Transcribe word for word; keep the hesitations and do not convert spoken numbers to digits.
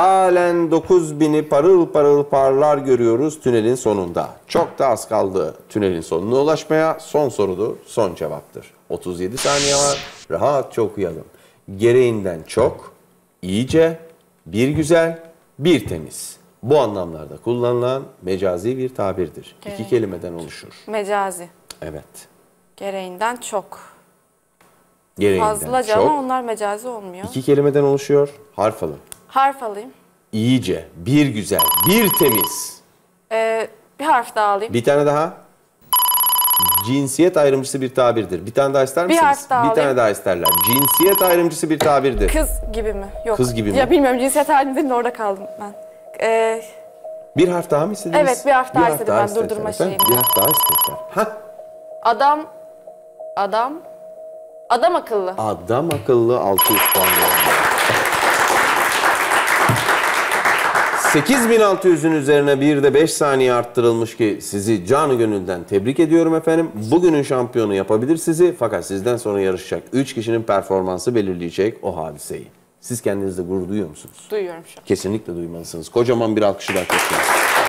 Halen dokuz bini parıl parıl parlar görüyoruz tünelin sonunda. Çok da az kaldı tünelin sonuna ulaşmaya. Son sorudur, son cevaptır. otuz yedi saniye var. Rahatça okuyalım. Gereğinden çok, iyice, bir güzel, bir temiz. Bu anlamlarda kullanılan mecazi bir tabirdir. Gereği. İki kelimeden oluşur. Mecazi. Evet. Gereğinden çok. Gereğinden Fazlaca çok. ama onlar mecazi olmuyor. İki kelimeden oluşuyor. Harf alın. Harf alayım. İyice, bir güzel, bir temiz. Ee, bir harf daha alayım. Bir tane daha. Cinsiyet ayrımcısı bir tabirdir. Bir tane daha ister Bir misiniz? harf daha bir alayım. tane daha isterler. Cinsiyet ayrımcısı bir tabirdir. Kız gibi mi? Yok. Kız gibi mi? Ya bilmiyorum, cinsiyet halinde de orada kaldım ben. Ee, Bir harf daha mı istediniz? Evet, bir harf daha istedim ben, istediler durdurma efendim. şeyini. Bir harf daha istediler. Hah. adam, adam, adam akıllı. Adam akıllı altı yüz puan geldi. sekiz bin altı yüzün üzerine bir de beş saniye arttırılmış ki sizi canı gönülden tebrik ediyorum efendim. Bugünün şampiyonu yapabilir sizi, fakat sizden sonra yarışacak üç kişinin performansı belirleyecek o hadiseyi. Siz kendinizde gurur duyuyor musunuz? Duyuyorum şu an. Kesinlikle duymalısınız. Kocaman bir alkışı da kesin.